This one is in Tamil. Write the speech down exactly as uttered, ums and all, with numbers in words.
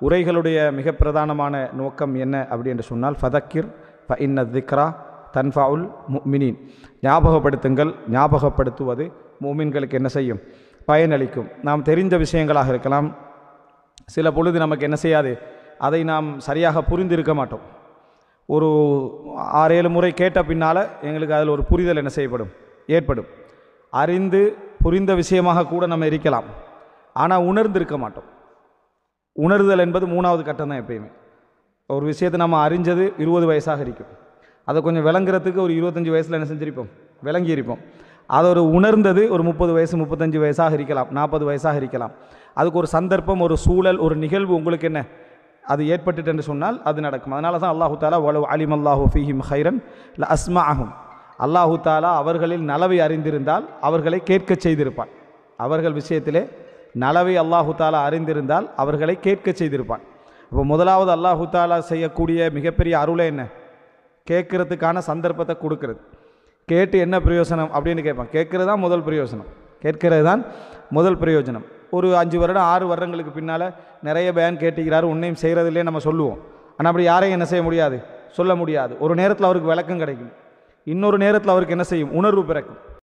உரைகளுடைய மிக பிரதானமான நோக்கம் என்ன அப்படி என்று சொன்னால் ஃபதக்கிர் ஃப இன்ன திக்ரா தன்ஃபவுல் முஃமினீன், ஞாபகப்படுத்துங்கள், ஞாபகப்படுத்துவது முஃமின்களுக்கு என்ன செய்யும், பயனளிக்கும். நாம் தெரிந்த விஷயங்களாக இருக்கலாம், சில பொழுது நமக்கு என்ன செய்யாது, அதை நாம் சரியாக புரிந்திருக்க மாட்டோம். ஒரு ஆறு ஏழு முறை கேட்ட பின்னால் எங்களுக்கு அதில் ஒரு புரிதல் என்ன செய்யப்படும், ஏற்படும். அறிந்து புரிந்த விஷயமாக கூட நம்ம இருக்கலாம், ஆனால் உணர்ந்திருக்க மாட்டோம். உணர்தல் என்பது மூணாவது கட்டம் தான். எப்பயுமே ஒரு விஷயத்தை நம்ம அறிஞ்சது இருபது வயசாக இருக்கும், அதை கொஞ்சம் விளங்குறதுக்கு ஒரு இருபத்தஞ்சி வயசில் என்ன செஞ்சிருப்போம், விளங்கி இருப்போம். அதை ஒரு உணர்ந்தது ஒரு முப்பது வயசு முப்பத்தஞ்சு வயசாக இருக்கலாம், நாற்பது வயசாக இருக்கலாம். அதுக்கு ஒரு சந்தர்ப்பம், ஒரு சூழல், ஒரு நிகழ்வு உங்களுக்கு என்ன அது ஏற்பட்டுட்டு என்று சொன்னால் அது நடக்கும். அதனால தான் அல்லாஹு தாலா வலவ் அலிம் அல்லாஹு ஃபீஹிம் ஹைரன் ல அஸ்மாஅஹும், அல்லாஹு தாலா அவர்களில் நலவை அறிந்திருந்தால் அவர்களை கேட்க செய்திருப்பான். அவர்கள் விஷயத்திலே நலவை அல்லாஹு தாலா அறிந்திருந்தால் அவர்களை கேட்க செய்திருப்பான். இப்போ முதலாவது அல்லாஹு தாலா செய்யக்கூடிய மிகப்பெரிய அருளை என்ன, கேட்கறதுக்கான சந்தர்ப்பத்தை கொடுக்கறது. கேட்டு என்ன பிரயோஜனம் அப்படின்னு கேட்பான். கேட்கறது தான் முதல் பிரயோஜனம், கேட்கறது தான் முதல் பிரயோஜனம். ஒரு அஞ்சு வருடம் ஆறு வருடங்களுக்கு பின்னால் நிறைய பேன் கேட்டுக்கிறாரு, உன்னையும் செய்கிறதில்லே நம்ம சொல்லுவோம். ஆனால் அப்படி யாரையும் என்ன செய்ய முடியாது, சொல்ல முடியாது. ஒரு நேரத்தில் அவருக்கு விளக்கம் கிடைக்கும், இன்னொரு நேரத்தில் அவருக்கு என்ன செய்யும், உணர்வு பிறக்கும்.